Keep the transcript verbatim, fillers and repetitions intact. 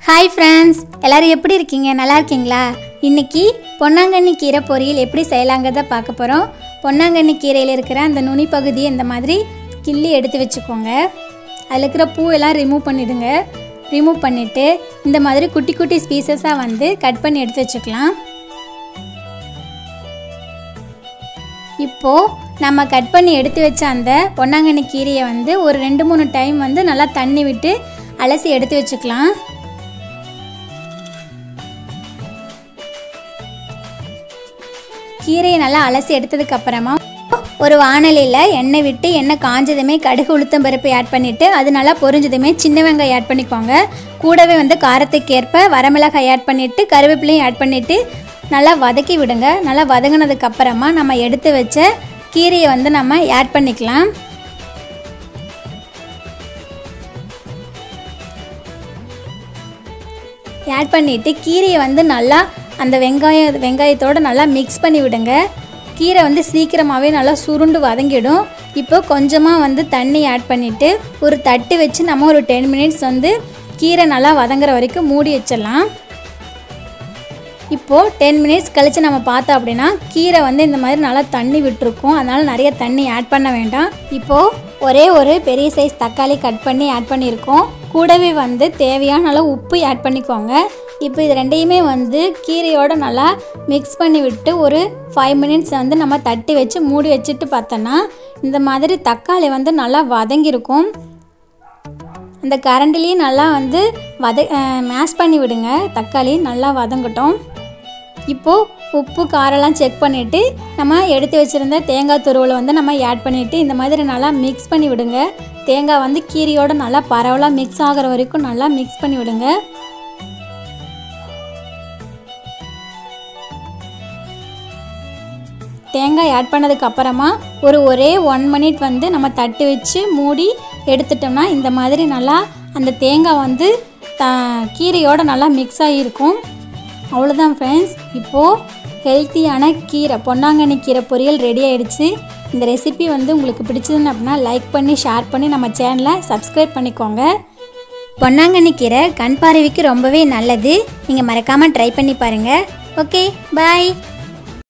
Hi friends, எல்லோரும் எப்படி இருக்கீங்க? நல்லா இருக்கீங்களா? இன்றைக்கி பொன்னாங்கண்ணி கீரை பொரியல் எப்படி செய்யலாங்கிறத பார்க்க போகிறோம். பொன்னாங்கண்ணி கீரையில் இருக்கிற அந்த நுனி பகுதியை இந்த மாதிரி கிள்ளி எடுத்து வச்சுக்கோங்க. அதில் இருக்கிற பூவெல்லாம் ரிமூவ் பண்ணிவிடுங்க. ரிமூவ் பண்ணிவிட்டு இந்த மாதிரி குட்டி குட்டி பீசஸாக வந்து கட் பண்ணி எடுத்து வச்சுக்கலாம். இப்போது நம்ம கட் பண்ணி எடுத்து வச்ச அந்த பொன்னாங்கண்ணி கீரையை வந்து ஒரு ரெண்டு மூணு டைம் வந்து நல்லா தண்ணி விட்டு அலசி எடுத்து வச்சுக்கலாம். கீரையை நல்லா அலசி எடுத்ததுக்கப்புறமா ஒரு வாணலியில் எண்ணெய் விட்டு எண்ணெய் காஞ்சதுமே கடுகு உளுத்தம் பருப்பு ஆட் பண்ணிவிட்டு அது நல்லா பொரிஞ்சதுமே சின்ன வெங்காயம் ஆட் பண்ணிக்கோங்க. கூடவே வந்து காரத்துக்கு ஏற்ப வரமிளகாய் ஆட் பண்ணிவிட்டு கருவேப்பிலையும் ஆட் பண்ணிவிட்டு நல்லா வதக்கி விடுங்க. நல்லா வதங்கினதுக்கப்புறமா நம்ம எடுத்து வச்ச கீரையை வந்து நம்ம ஆட் பண்ணிக்கலாம். ஆட் பண்ணிவிட்டு கீரையை வந்து நல்லா அந்த வெங்காயம் வெங்காயத்தோடு நல்லா மிக்ஸ் பண்ணி விடுங்க. கீரை வந்து சீக்கிரமாகவே நல்லா சுருண்டு வதங்கிடும். இப்போ கொஞ்சமாக வந்து தண்ணி ஆட் பண்ணிவிட்டு ஒரு தட்டு வச்சு நம்ம ஒரு டென் மினிட்ஸ் வந்து கீரை நல்லா வதங்குற வரைக்கும் மூடி வச்சிடலாம். இப்போது டென் மினிட்ஸ் கழித்து நம்ம பார்த்தோம் அப்படின்னா கீரை வந்து இந்த மாதிரி நல்லா தண்ணி விட்டுருக்கும். அதனால் நிறைய தண்ணி ஆட் பண்ண வேண்டாம். இப்போது ஒரே ஒரு பெரிய சைஸ் தக்காளி கட் பண்ணி ஆட் பண்ணியிருக்கோம். கூடவே வந்து தேவையான அளவு உப்பு ஆட் பண்ணிக்கோங்க. இப்போ இது ரெண்டையுமே வந்து கீரையோடு நல்லா மிக்ஸ் பண்ணி விட்டு ஒரு ஃபைவ் மினிட்ஸ் வந்து நம்ம தட்டி வச்சு மூடி வச்சுட்டு பார்த்தோன்னா இந்த மாதிரி தக்காளி வந்து நல்லா வதங்கியிருக்கும். அந்த கரண்டிலையும் நல்லா வந்து வத மேஷ் பண்ணி விடுங்க. தக்காளி நல்லா வதங்கட்டும். இப்போது உப்பு காரெல்லாம் செக் பண்ணிவிட்டு நம்ம எடுத்து வச்சுருந்த தேங்காய் துருவலை வந்து நம்ம ஆட் பண்ணிவிட்டு இந்த மாதிரி நல்லா மிக்ஸ் பண்ணி விடுங்க. தேங்காய் வந்து கீரையோடு நல்லா பரவலாக மிக்ஸ் ஆகிற வரைக்கும் நல்லா மிக்ஸ் பண்ணி விடுங்க. தேங்காய் ஆட் பண்ணதுக்கப்புறமா ஒரு ஒரே ஒன் மினிட் வந்து நம்ம தட்டு வச்சு மூடி எடுத்துட்டோம்னா இந்த மாதிரி நல்லா அந்த தேங்காய் வந்து த கீரையோடு நல்லா மிக்ஸ் ஆகியிருக்கும். அவ்வளோதான் ஃப்ரெண்ட்ஸ். இப்போது ஹெல்த்தியான கீரை பொன்னாங்கண்ணி கீரை பொரியல் ரெடி ஆகிடுச்சு. இந்த ரெசிபி வந்து உங்களுக்கு பிடிச்சதுன்னு அப்படின்னா லைக் பண்ணி ஷேர் பண்ணி நம்ம சேனலை சப்ஸ்கிரைப் பண்ணிக்கோங்க. பொன்னாங்கண்ணி கீரை கண் பார்வைக்கு ரொம்பவே நல்லது. நீங்கள் மறக்காமல் ட்ரை பண்ணி பாருங்கள். ஓகே, பாய்.